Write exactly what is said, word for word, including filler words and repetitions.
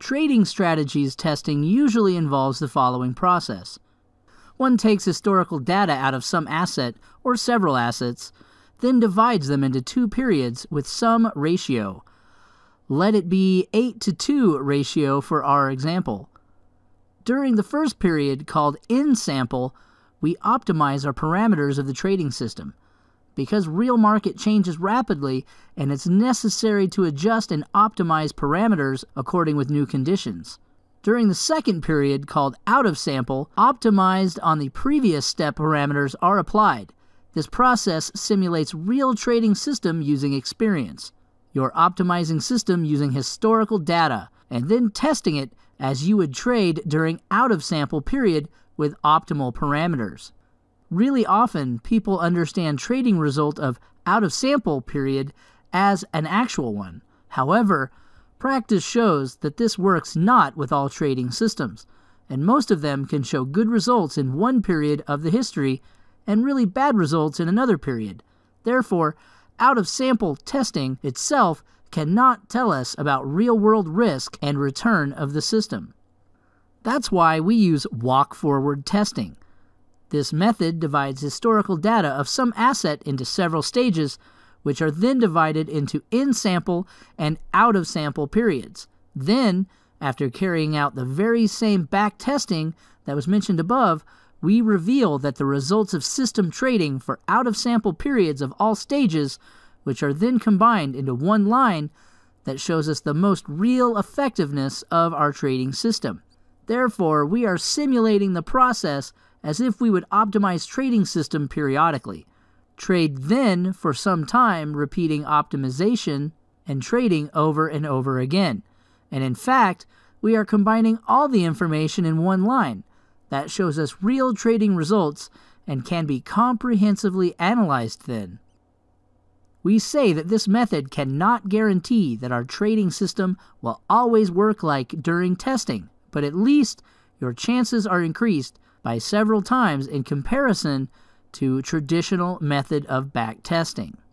Trading strategies testing usually involves the following process. One takes historical data out of some asset or several assets, then divides them into two periods with some ratio. Let it be eight to two ratio for our example. During the first period, called in-sample, we optimize our parameters of the trading system. Because real market changes rapidly and it's necessary to adjust and optimize parameters according with new conditions. During the second period, called out-of-sample, optimized on the previous step parameters are applied. This process simulates real trading system using experience. You're optimizing system using historical data and then testing it as you would trade during out-of-sample period with optimal parameters. Really often, people understand trading result of out-of-sample period as an actual one. However, practice shows that this works not with all trading systems, and most of them can show good results in one period of the history and really bad results in another period. Therefore, out-of-sample testing itself cannot tell us about real-world risk and return of the system. That's why we use walk-forward testing. This method divides historical data of some asset into several stages, which are then divided into in-sample and out-of-sample periods. Then, after carrying out the very same back testing that was mentioned above, we reveal that the results of system trading for out-of-sample periods of all stages, which are then combined into one line that shows us the most real effectiveness of our trading system. Therefore, we are simulating the process as if we would optimize trading system periodically. Trade then for some time, repeating optimization and trading over and over again. And in fact, we are combining all the information in one line. That shows us real trading results and can be comprehensively analyzed then. We say that this method cannot guarantee that our trading system will always work like during testing, but at least your chances are increased by several times in comparison to traditional method of back testing.